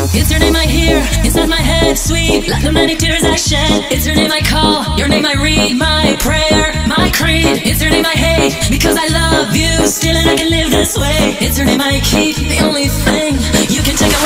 It's your name I hear inside my head, sweet like the many tears I shed. It's your name I call, your name I read, my prayer, my creed. It's your name I hate because I love you still, and I can live this way. It's your name I keep, the only thing you can take away.